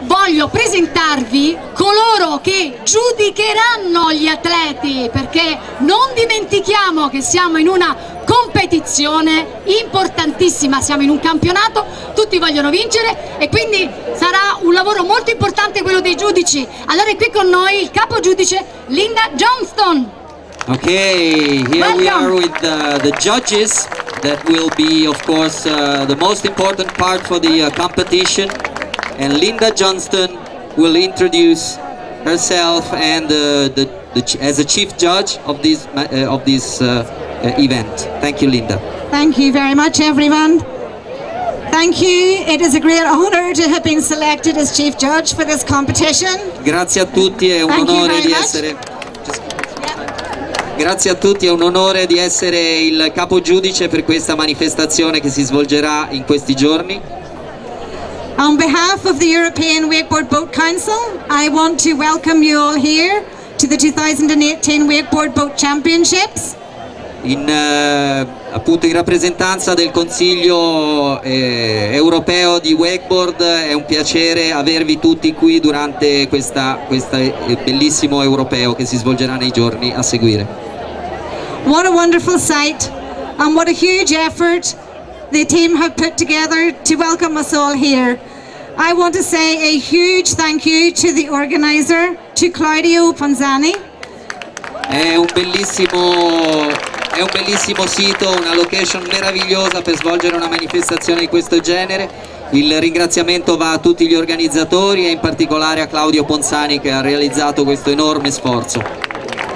voglio presentarvi coloro che giudicheranno gli atleti, perché non dimentichiamo che siamo in una competizione importantissima, siamo in un campionato, tutti vogliono vincere e quindi sarà un lavoro molto importante quello dei giudici. Allora è qui con noi il capo giudice Linda Johnston. Okay, here we are with the judges. That will be, of course, the most important part for the competition. And Linda Johnston will introduce herself and as a chief judge of this event. Thank you, Linda. Thank you very much, everyone. Thank you. It is a great honor to have been selected as chief judge for this competition. Grazie a tutti, è un onore di essere. Grazie a tutti, è un onore di essere il capo giudice per questa manifestazione che si svolgerà in questi giorni. On behalf of the European Wakeboard Boat Council, I want to welcome you all here to the 2018 Wakeboard Boat Championships. Appunto in rappresentanza del Consiglio europeo di wakeboard, è un piacere avervi tutti qui durante questo bellissimo europeo che si svolgerà nei giorni a seguire. What a wonderful sight and what a huge effort the team have put together to welcome us all here. I want to say a huge thank you to the organizer, to Claudio Ponzani. È un bellissimo sito, una location meravigliosa per svolgere una manifestazione di questo genere. Il ringraziamento va a tutti gli organizzatori e in particolare a Claudio Ponzani che ha realizzato questo enorme sforzo.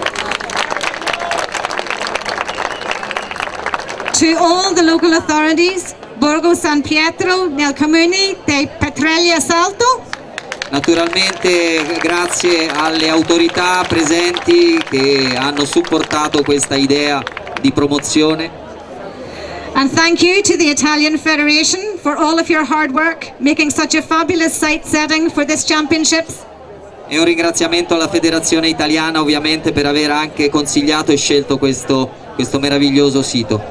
To all the local authorities, Borgo San Pietro nel comune di Petraglia Salto. Naturalmente grazie alle autorità presenti che hanno supportato questa idea di promozione. And thank you to the Italian Federation for all of your hard work making such a fabulous site setting for this championships. E un ringraziamento alla Federazione Italiana ovviamente per aver anche consigliato e scelto questo meraviglioso sito.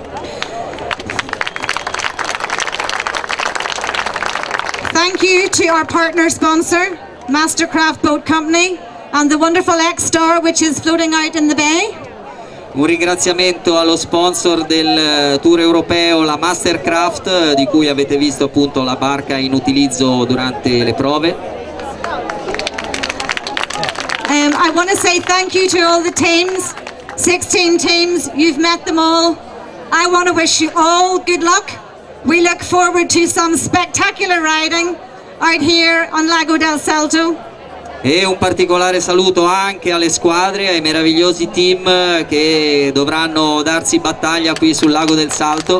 Thank you to our partner sponsor, Mastercraft Boat Company, and the wonderful X-Star which is floating out in the bay. Un ringraziamento allo sponsor del tour europeo, la Mastercraft, di cui avete visto appunto la barca in utilizzo durante le prove. I want to say thank you to all the teams, 16 teams, you've met them all. I want to wish you all good luck. We look forward to some spectacular riding out here on Lago del Salto. E un particolare saluto anche alle squadre, ai meravigliosi team che dovranno darsi battaglia qui sul Lago del Salto.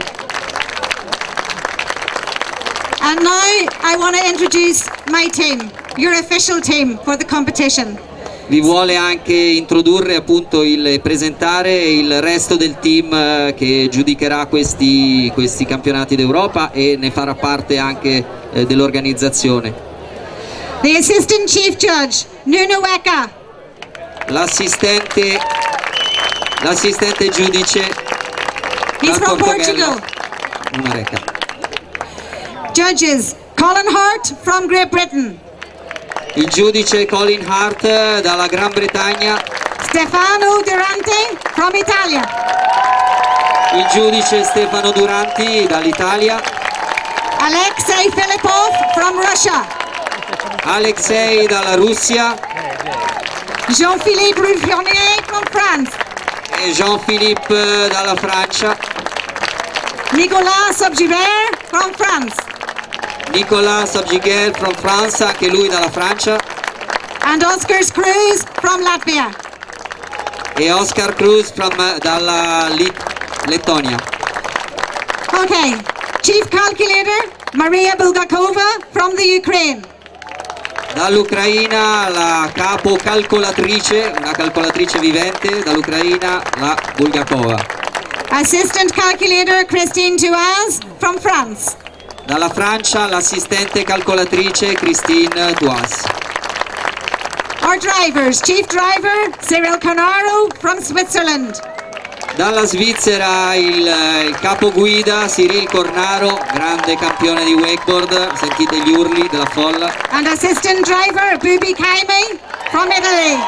And now I want to introduce my team, your official team for the competition. Vi vuole anche introdurre appunto presentare il resto del team che giudicherà questi campionati d'Europa e ne farà parte anche dell'organizzaone. The Assistant Chief Judge, Nuno Eka. L'assistente giudice He's from Portugal. Nuno Eka. Judges, Colin Hart from Great Britain. Il giudice Colin Hart dalla Gran Bretagna. Stefano Durante from Italia. Il giudice Stefano Duranti dall'Italia. Alexei Filipov from Russia. Alexei dalla Russia. Jean-Philippe Ruffionier from France. E Jean-Philippe dalla Francia. Nicolas Sobgiver from France. Nicolas Sobgiver from France, anche lui dalla Francia. And Oscar Cruz from Latvia. E Oscar Cruz dalla Lettonia. Okay, Chief Calculator Maria Bulgakova from the Ukraine. Dall'Ucraina la capo calcolatrice, una calcolatrice vivente, dall'Ucraina la Bulgakova. Assistant Calculator Christine Touaz from France. Dalla Francia l'assistente calcolatrice Christine Touaz. Our drivers, Chief Driver Cyril Canaro from Switzerland. Dalla Svizzera il capoguida Cyril Cornaro, grande campione di wakeboard, sentite gli urli della folla. And assistant driver Bubi Kaimi from Italy.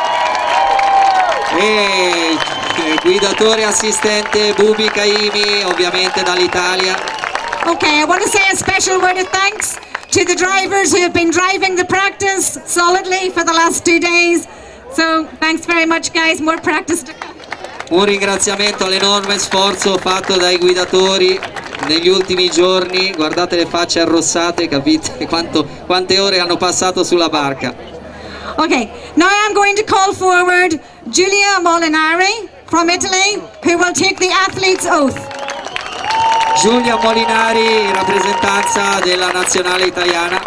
E il guidatore assistente Bubi Kaimi, ovviamente dall'Italia. Okay, I want to say a special word of thanks to the drivers who have been driving the practice solidly for the last 2 days. So thanks very much, guys. More practice to come. Un ringraziamento all'enorme sforzo fatto dai guidatori negli ultimi giorni. Guardate le facce arrossate, capite quante ore hanno passato sulla barca. Okay, now I'm going to call forward Giulia Molinari from Italy, who will take the athlete's oath. Giulia Molinari, in rappresentanza della nazionale italiana.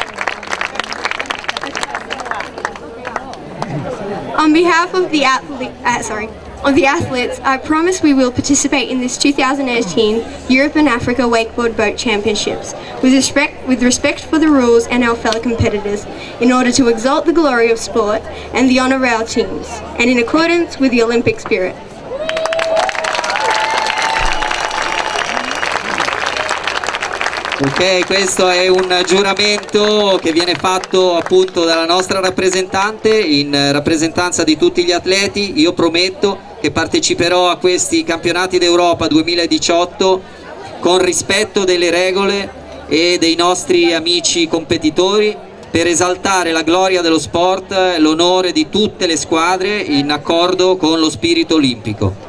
On behalf of the athletes, I promise we will participate in this 2018 Europe and Africa Wakeboard Boat Championships with respect for the rules and our fellow competitors, in order to exalt the glory of sport and the honour of our teams, and in accordance with the Olympic spirit. Ok, questo è un giuramento che viene fatto appunto dalla nostra rappresentante in rappresentanza di tutti gli atleti. Io prometto che parteciperò a questi campionati d'Europa 2018 con rispetto delle regole e dei nostri amici competitori, per esaltare la gloria dello sport, l'onore di tutte le squadre in accordo con lo spirito olimpico.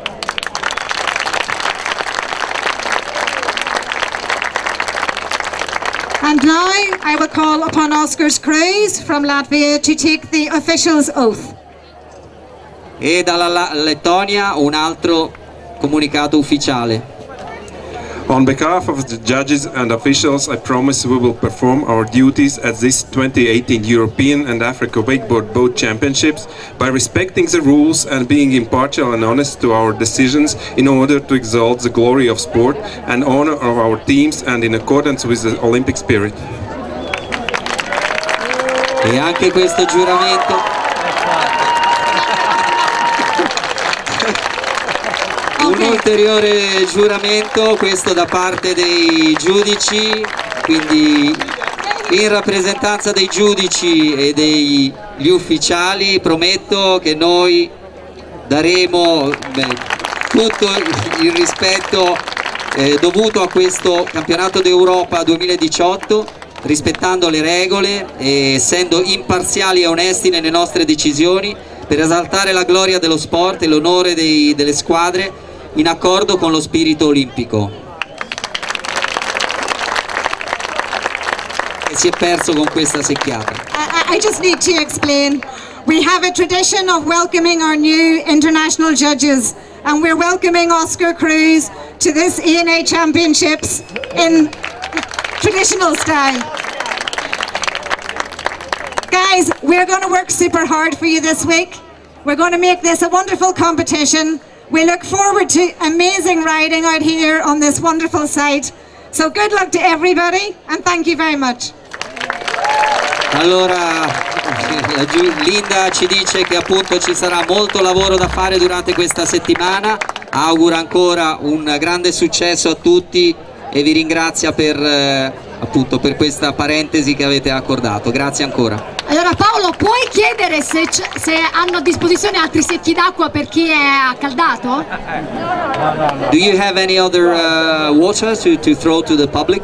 And now I will call upon Oskar Cruz from Latvia to take the official's oath. E dalla Lettonia un altro comunicato ufficiale. On behalf of the judges and officials, I promise we will perform our duties at this 2018 European and Africa Wakeboard Boat Championships by respecting the rules and being impartial and honest to our decisions, in order to exalt the glory of sport and honor of our teams, and in accordance with the Olympic spirit. E anche questo giuramento. Un ulteriore giuramento, questo da parte dei giudici, quindi in rappresentanza dei giudici e degli ufficiali prometto che noi daremo tutto il rispetto dovuto a questo campionato d'Europa 2018, rispettando le regole e essendo imparziali e onesti nelle nostre decisioni, per esaltare la gloria dello sport e l'onore delle squadre, in accordo con lo spirito olimpico, che si è perso con questa secchiata. I just need to explain. We have a tradition of welcoming our new international judges, and we're welcoming Oskar Cruz to this ENA Championships in traditional style. Guys, we're going to work super hard for you this week. We're going to make this a wonderful competition. We look forward to amazing riding out here on this wonderful site. So good luck to everybody, and thank you very much. Allora, Linda ci dice che appunto ci sarà molto lavoro da fare durante questa settimana, augura ancora un grande successo a tutti e vi ringrazia appunto per questa parentesi che avete accordato. Grazie ancora. Allora Paolo, puoi chiedere se hanno a disposizione altri secchi d'acqua per chi è accaldato? Do you have any other water to throw to the public?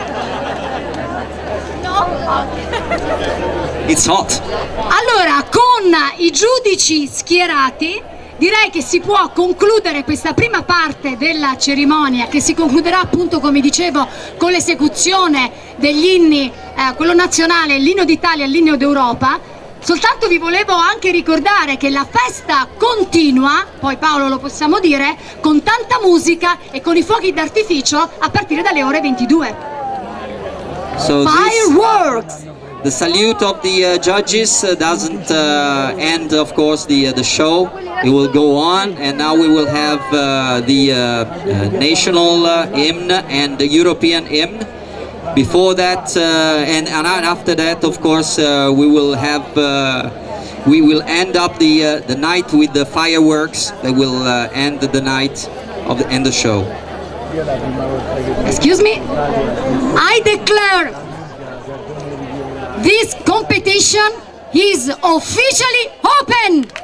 No. It's hot. Allora, con i giudici schierati, direi che si può concludere questa prima parte della cerimonia, che si concluderà appunto, come dicevo, con l'esecuzione degli inni, quello nazionale, l'inno d'Italia e l'inno d'Europa. Soltanto vi volevo anche ricordare che la festa continua, poi Paolo lo possiamo dire, con tanta musica e con i fuochi d'artificio a partire dalle ore 22. So Fireworks! The salute of the judges doesn't end, of course, the show. It will go on, and now we will have the national hymn and the European hymn. Before that and after that, of course, we will have we will end up the night with the fireworks that will end the night and the show. Excuse me? I declare this competition is officially open!